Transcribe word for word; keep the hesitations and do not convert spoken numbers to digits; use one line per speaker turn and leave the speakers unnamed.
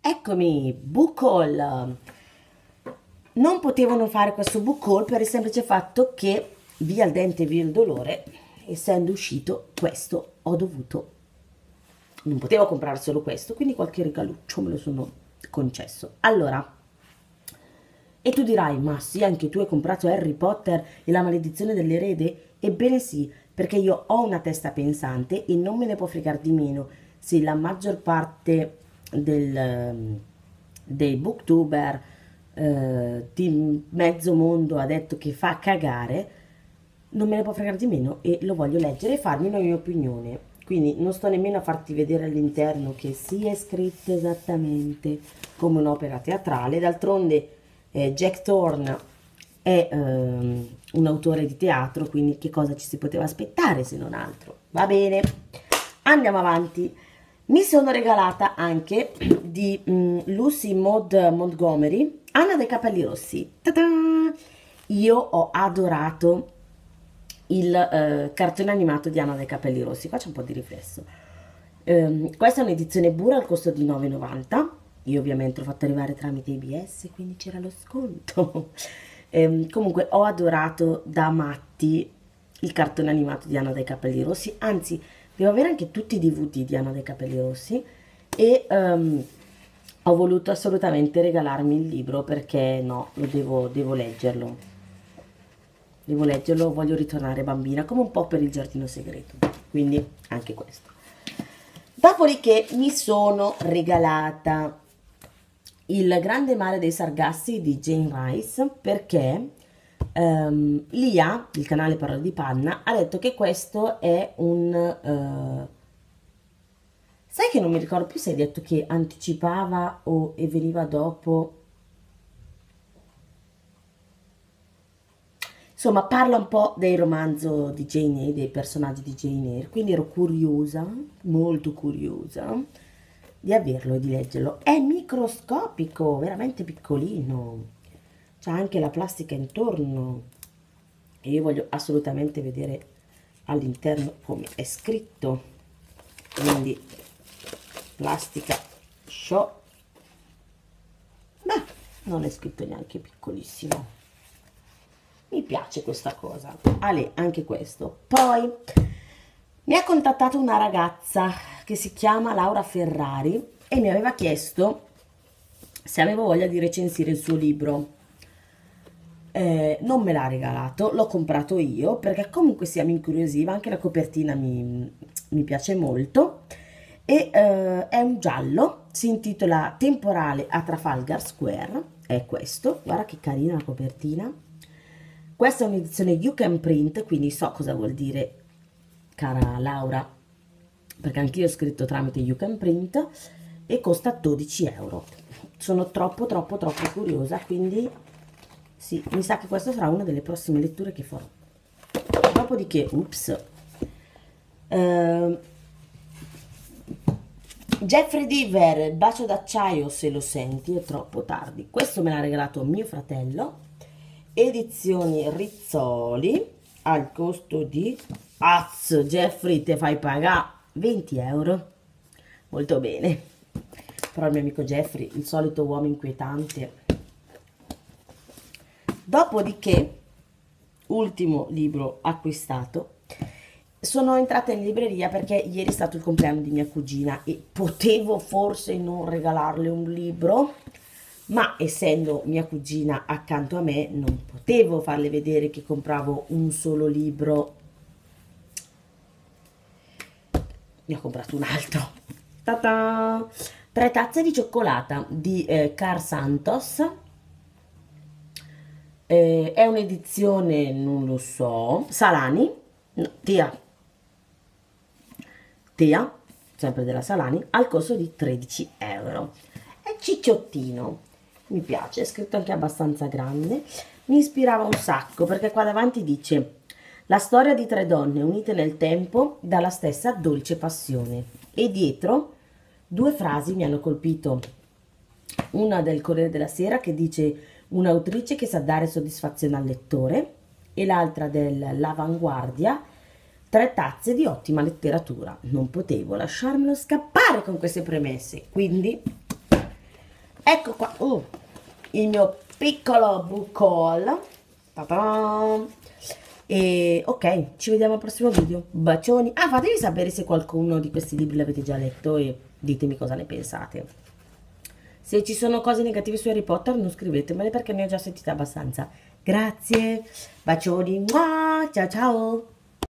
Eccomi, book haul. Non potevano fare questo book haul per il semplice fatto che via il dente via il dolore, essendo uscito questo, ho dovuto, non potevo comprare solo questo, quindi qualche regaluccio me lo sono concesso. Allora, e tu dirai, ma sì, anche tu hai comprato Harry Potter e la maledizione dell'erede? Ebbene sì, perché io ho una testa pensante e non me ne può fregare di meno se la maggior parte del, dei booktuber eh, di mezzo mondo ha detto che fa cagare, non me ne può fregare di meno e lo voglio leggere e farmi una mia opinione. Quindi non sto nemmeno a farti vedere all'interno che sia scritto esattamente come un'opera teatrale. D'altronde eh, Jack Thorne è ehm, un autore di teatro, quindi che cosa ci si poteva aspettare se non altro? Va bene, andiamo avanti. Mi sono regalata anche di mm, Lucy Maud Montgomery, Anna dei capelli rossi. Ta-da! Io ho adorato il eh, cartone animato di Anna dei capelli rossi. Qua c'è un po' di riflesso. Ehm, questa è un'edizione Bura al costo di nove e novanta. Io ovviamente l'ho fatto arrivare tramite I B S, quindi c'era lo sconto. Ehm, comunque ho adorato da matti il cartone animato di Anna dei capelli rossi, anzi devo avere anche tutti i D V D di Anna dei capelli rossi e ehm, ho voluto assolutamente regalarmi il libro perché no, lo devo, devo leggerlo. Devo leggerlo, voglio ritornare bambina, come un po' per il giardino segreto, quindi anche questo. Dopodiché mi sono regalata Il grande mare dei Sargassi di Jane Rice perché um, Lia, il canale Parole di Panna, ha detto che questo è un... Uh, sai che non mi ricordo più se hai detto che anticipava o e veniva dopo... Insomma, parla un po' del romanzo di Jane Eyre, dei personaggi di Jane Eyre, quindi ero curiosa, molto curiosa, di averlo e di leggerlo. È microscopico, veramente piccolino, c'è anche la plastica intorno e io voglio assolutamente vedere all'interno come è scritto. Quindi, plastica show, ma non è scritto neanche piccolissimo. Mi piace questa cosa. Ale, anche questo. Poi mi ha contattato una ragazza che si chiama Laura Ferrari e mi aveva chiesto se avevo voglia di recensire il suo libro. Eh, non me l'ha regalato, l'ho comprato io perché comunque sia mi incuriosiva, anche la copertina mi, mi piace molto e eh, è un giallo, si intitola Temporale a Trafalgar Square, è questo, guarda che carina la copertina. Questa è un'edizione You Can Print, quindi so cosa vuol dire, cara Laura, perché anch'io ho scritto tramite You Can Print e costa dodici euro. Sono troppo, troppo, troppo curiosa, quindi sì, mi sa che questa sarà una delle prossime letture che farò. Dopodiché, ups, uh, Jeffrey Deaver, Bacio d'acciaio, se lo senti, è troppo tardi. Questo me l'ha regalato mio fratello. Edizioni Rizzoli al costo di azz, Jeffrey te fai pagare venti euro, molto bene, però il mio amico Jeffrey, il solito uomo inquietante. Dopodiché, ultimo libro acquistato, sono entrata in libreria perché ieri è stato il compleanno di mia cugina e potevo forse non regalarle un libro, ma essendo mia cugina accanto a me non potevo farle vedere che compravo un solo libro. Ne ho comprato un altro. Ta-ta! Tre tazze di cioccolata di eh, Car Santos. Eh, è un'edizione, non lo so, Salani, no, Tia, Tia, sempre della Salani, al costo di tredici euro. È cicciottino. Mi piace, è scritto anche abbastanza grande, mi ispirava un sacco perché qua davanti dice la storia di tre donne unite nel tempo dalla stessa dolce passione e dietro due frasi mi hanno colpito, una del Corriere della Sera che dice un'autrice che sa dare soddisfazione al lettore e l'altra dell'Avanguardia, tre tazze di ottima letteratura. Non potevo lasciarmelo scappare con queste premesse, quindi ecco qua, uh, il mio piccolo book haul. Ta-ta! E ok, ci vediamo al prossimo video. Bacioni. Ah, fatemi sapere se qualcuno di questi libri l'avete già letto e ditemi cosa ne pensate. Se ci sono cose negative su Harry Potter non scrivetemele perché ne ho già sentite abbastanza. Grazie, bacioni, ciao ciao.